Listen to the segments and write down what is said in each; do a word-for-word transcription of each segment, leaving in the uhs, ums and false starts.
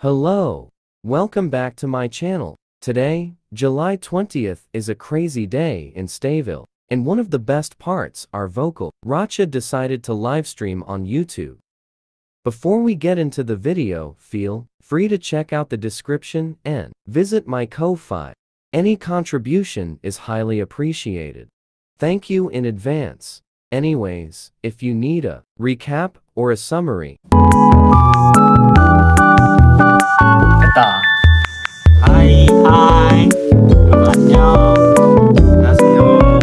Hello. Welcome back to my channel. Today, July twentieth, is a crazy day in Stayville. And one of the best parts, our vocal, Racha decided to livestream on YouTube. Before we get into the video, feel free to check out the description and visit my Ko-Fi. Any contribution is highly appreciated. Thank you in advance. Anyways, if you need a recap or a summary. 됐다. 하이 하이. 여러분 안녕. 안녕하세요.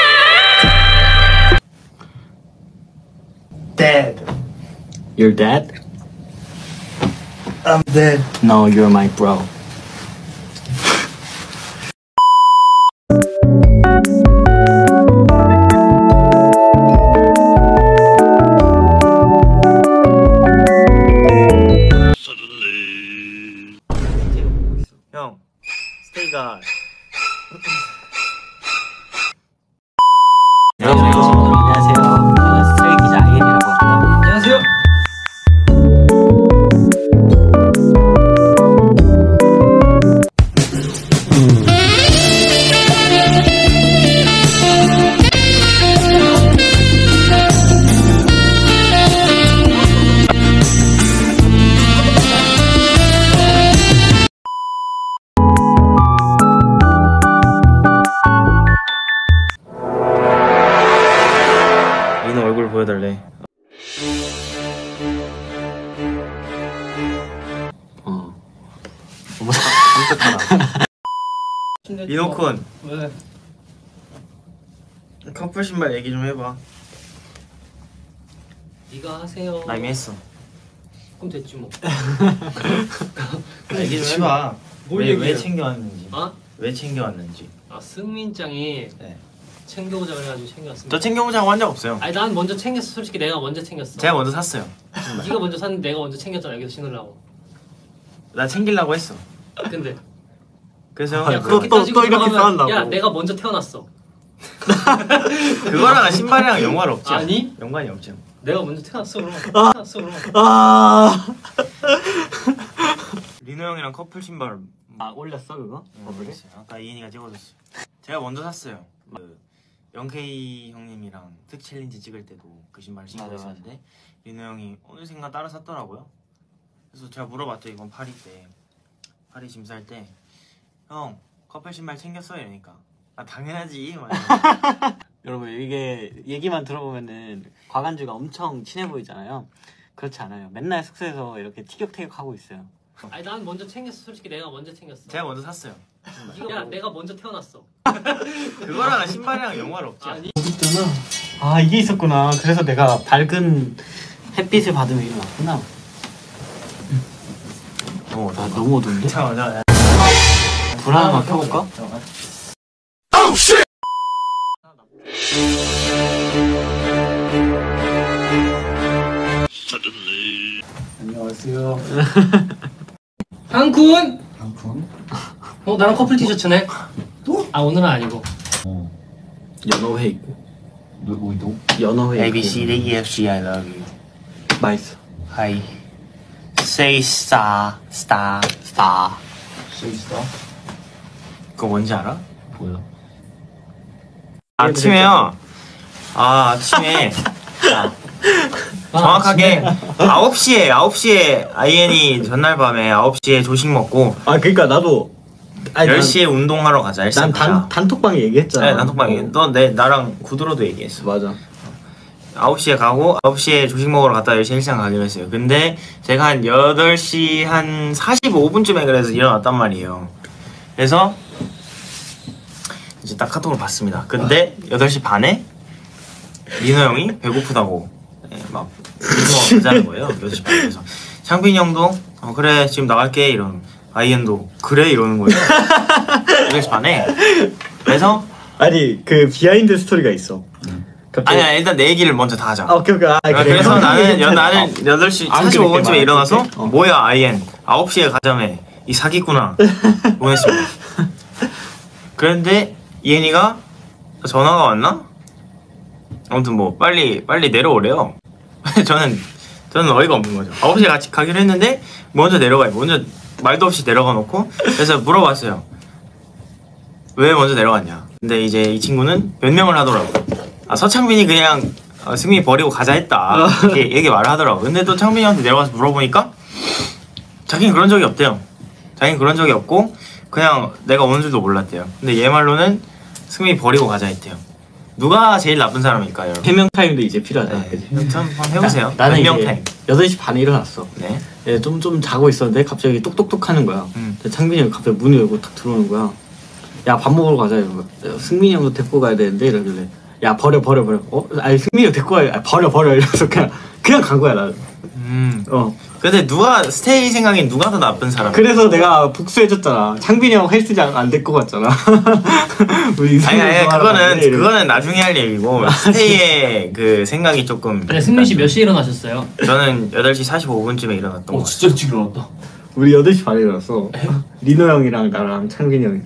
Dead. You're dead? I'm dead. No, you're my bro. 형, 스테이가 여러분 안녕하세요. 저는 스트레이 기자 아이엔이라고 합니다. 안녕하세요. 민호 얼굴 보여달래. 어. 너무 깜짝하다. 민호쿤, 왜? 커플 신발 얘기 좀 해봐. 네가 하세요. 나 이미 했어. 그럼 됐지 뭐. 얘기 좀 해봐. 뭘 왜, 왜 얘기해? 챙겨왔는지. 아? 왜 챙겨왔는지. 아 승민짱이 네. 챙겨오자 그래가지고 챙겼습니다. 저 챙겨오자고 한 적 없어요. 아니 난 먼저 챙겼어. 솔직히 내가 먼저 챙겼어. 제가 먼저 샀어요. 네가 먼저 샀는데 내가 먼저 챙겼잖아. 여기서 신으려고. 나 챙기려고 했어. 근데 그래서 야, 형, 그렇게 그거- 따지고 또 이렇게 들어가면 싸운다고. 야 내가 먼저 태어났어. 그거랑 신발이랑 연관 없지. 아니? 연관이 없죠. 내가 먼저 태어났어 그러면. 태어났어 그러면. 아. 민호 형이랑 커플 신발 아 올렸어 그거? 버블에? 모르겠어요. 아까 이인이가 찍어줬어. 제가 먼저 샀어요. 그 영케이 형님이랑 특 챌린지 찍을 때도 그 신발 신고 맞아, 있었는데 민호 형이 어느샌가 따라 샀더라고요. 그래서 제가 물어봤죠. 이번 파리 때 파리 짐 쌀 때 형 커플 신발 챙겼어? 이러니까 아 당연하지. 막 이러면서. 여러분 이게 얘기만 들어보면은 과간주가 엄청 친해 보이잖아요. 그렇지 않아요. 맨날 숙소에서 이렇게 티격태격하고 있어요. 아니 난 먼저 챙겼어. 솔직히 내가 먼저 챙겼어. 제가 먼저 샀어요. 네가 야 내가 먼저 태어났어. 그거랑 신발이랑 연관 없지. 아니 있잖아. 아 이게 있었구나. 그래서 내가 밝은 햇빛을 받으면 일어났구나. 어, 아 너무 어두운데? 잠깐만, 잠깐만. 불 하나만 켜볼까? 잠깐만. 안녕하세요. 한쿤. 강쿤. 어 나랑 커플 티셔츠네. 또? 아 오늘은 아니고. 연어회 있고. 누구도? 연어회 A B 있고. C D E F G I love you. 맛있어. Hi. Say star, star, 스타. 스타? 그거 뭔지 알아? 뭐야? 아침에요. 아 아침에 아, 정확하게 아홉 시에 아홉 시에 아이엔이 전날 밤에 아홉 시에 조식 먹고 아 그러니까 나도. 아니, 열 시에 운동하러 가자. 열 시에 난 가자. 단, 단톡방에 얘기했잖아. 네, 단톡방에 너 내 나랑 구두로도 얘기했어. 맞아. 아홉 시에 가고 아홉 시에 조식 먹으러 갔다 열 시에 헬스장 가기로 했어요. 근데 제가 한 여덟 시 한 사십오 분쯤에 그래서 일어났단 말이에요. 그래서 이제 딱 카톡을 봤습니다. 근데 여덟 시 반에 민호 형이 배고프다고 예, 막 민호가 가자는 거예요. 여덟 시 반에서 창빈이 형도 어, 그래 지금 나갈게 이러는 아이엔도 그래 이러는 거예요. 여덟 시 반에 그래서 아니 그 비하인드 스토리가 있어. 갑자기... 아니야 일단 내 얘기를 먼저 다 하자. 아 오케이 오케이. 아, 그래. 그래서 나는 여, 어. 나는 여덟 시 안 사십오 분쯤에 그렇게 일어나서 말했지? 어. 뭐야 아이엔 아홉 시에 가자며 이 사기꾼아 보냈습니다. 그런데 이엔이가 전화가 왔나? 아무튼 뭐 빨리 빨리 내려오래요. 저는 저는 어이가 없는 거죠. 아홉 시에 같이 가기로 했는데 먼저 내려가요. 먼저 말도 없이 내려가 놓고 그래서 물어봤어요. 왜 먼저 내려갔냐. 근데 이제 이 친구는 변명을 하더라고. 아 서창빈이 그냥 어, 승민이 버리고 가자 했다 이렇게 얘기 말을 하더라고. 근데 또 창빈이한테 내려가서 물어보니까 자기는 그런 적이 없대요. 자기는 그런 적이 없고 그냥 내가 오는 줄도 몰랐대요. 근데 얘 말로는 승민이 버리고 가자 했대요. 누가 제일 나쁜 사람일까요? 해명 타임도 이제 필요하다. 네. 한번 해보세요. 나는 변명 이제 타임. 여덟 시 반에 일어났어. 네. 예, 좀, 좀 자고 있었는데 갑자기 똑똑똑 하는 거야. 음. 근데 창빈이 형이 갑자기 문을 열고 탁 들어오는 거야. 야, 밥 먹으러 가자. 이러고. 승민이 형도 데리고 가야 되는데 이러길래 야, 버려 버려 버려. 어? 아니 승민이 형 데리고 가야 아, 버려 버려 이러면서 그냥 그냥 간 거야 나는. 음. 어. 근데 누가 스테이 생각엔 누가 더 나쁜 사람? 그래서 내가 복수해줬잖아. 창빈이 형 헬스장 안 데리고 갔잖아. 우리 아니 아니 이승민 그거는 좋아하는 그거는 나중에 할 얘기고 스테이의 그 생각이 조금. 근데 승민 씨 몇 시에 일어나셨어요? 저는 여덟 시 사십오 분쯤에 일어났던 거 어 같아요. 진짜 일찍 일어났다. 우리 여덟 시 반에 일어났어. 리노 형이랑 나랑 창빈이 형이.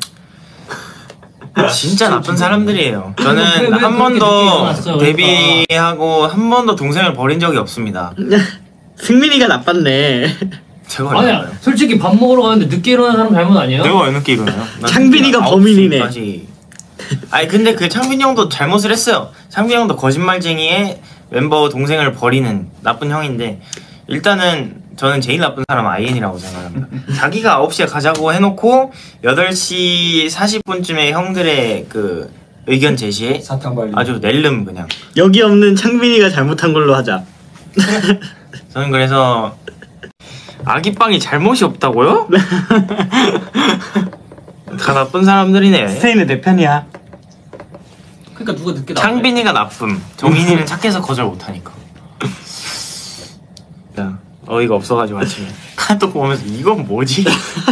진짜 나쁜 사람들이에요. 왜, 저는 왜 한 그렇게 번도 늦게 일어났어요, 데뷔하고 한 번도 동생을 버린 적이 없습니다. 승민이가 나빴네. 제가 아니야 얼마나요? 솔직히 밥 먹으러 가는데 늦게 일어나는 사람 잘못 아니에요? 내가 왜 늦게 일어나요? 난 창빈이가 아홉 범인이네. 시까지. 아니 근데 그 창빈이 형도 잘못을 했어요. 창빈이 형도 거짓말쟁이의 멤버 동생을 버리는 나쁜 형인데 일단은 저는 제일 나쁜 사람은 아이엔이라고 생각합니다. 자기가 아홉 시에 가자고 해놓고 여덟 시 사십 분쯤에 형들의 그 의견 제시에 사탕 발리. 아주 낼름 그냥. 여기 없는 창빈이가 잘못한 걸로 하자. 저는 그래서 아기빵이 잘못이 없다고요? 다 나쁜 사람들이네. 스테이는 내 편이야. 그러니까 누가 늦게 나와? 창빈이가 나쁨, 정인이는 착해서 거절 못하니까. 야, 어이가 없어가지고 아침에 카톡 보면서 이건 뭐지?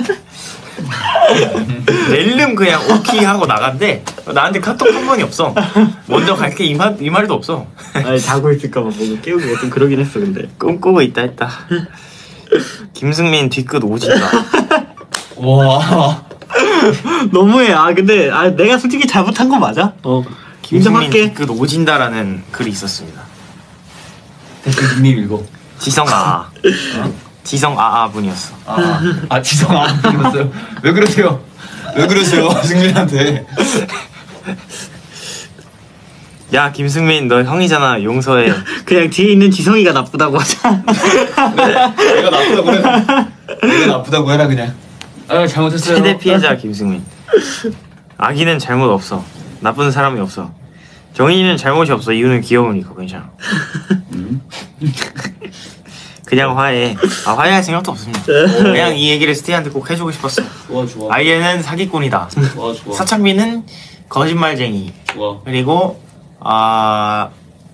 낼름 그냥 오케이 하고 나간대. 나한테 카톡 한 번이 없어. 먼저 갈게 이, 말, 이 말도 없어. 아니 자고 있을까봐 보고 깨우기가 좀 그러긴 했어 근데. 꿈꾸고 있다 했다. 김승민 뒤끝 오진다. 와. 너무해. 아 근데 아 내가 솔직히 잘못한 거 맞아. 어. 김승민 인정할게. 뒤끝 오진다라는 글이 있었습니다. 댓글 닉네임 읽어. 지성아. 어? 지성아아 분이었어. 아, 아 지성 안 읽었어요. 왜 그러세요? 왜 그러세요, 승민한테? 야 김승민 너 형이잖아 용서해. 그냥 뒤에 있는 지성이가 나쁘다고 하자. 내가 나쁘다고 해라. 내가 나쁘다고 해라 그냥. 아 잘못했어요. 최대 피해자 김승민. 아기는 잘못 없어. 나쁜 사람이 없어. 정인이는 잘못이 없어. 이유는 귀여우니까 괜찮아. 그냥 화해. 아 화해할 생각도 없습니다. 그냥 이 얘기를 스테이한테 꼭 해주고 싶었어. 좋아 좋아. 아이엔은 사기꾼이다. 좋아 좋아. 서창빈은 거짓말쟁이. 좋아. 그리고 아...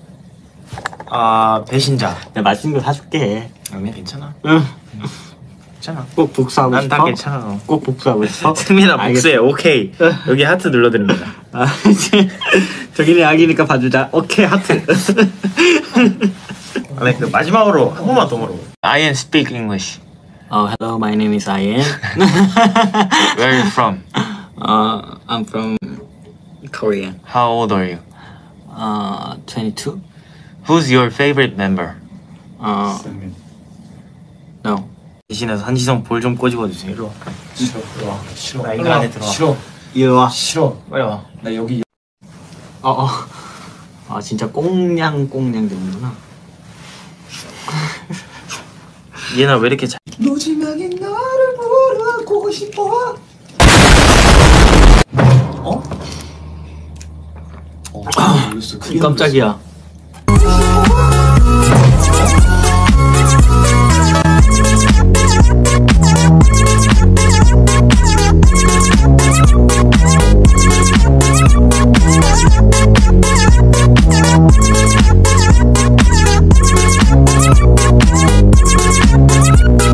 아... 배신자. 내가 맛있는 거 사줄게. 아니야 괜찮아. 응. 괜찮아. 꼭 복수하고 난 싶어. 다 괜찮아. 꼭 복수하고 싶어. 승민아 알겠어. 복수해. 오케이. 여기 하트 눌러드립니다. 아 이제 저기네 아기니까 봐주자. 오케이 하트. 네, 그 마지막으로 한 번만 더 물어보. I am speak English. Oh hello, my name is Ian. Where are you from? uh, I'm from Korea. How old are you? Uh, twenty-two. Who's your favorite member? Uh, 승민. no. 대신해서 한지성 볼 좀 꼬집어 주세요. 이리 와. 싫어. 들어와. 싫어. 나 이거 안에 들어와. 싫어. 이리 와. 싫어. 빨리 와. 나 여기. 어 어. 아 진짜 꽁냥 꽁냥 되는구나. 얘나 왜 이렇게 잘? 마지막에 나를 보라고 싶어. 어? 어, 아, 모르겠어. 크게 깜짝이야.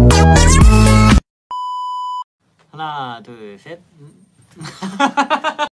하나 둘 셋.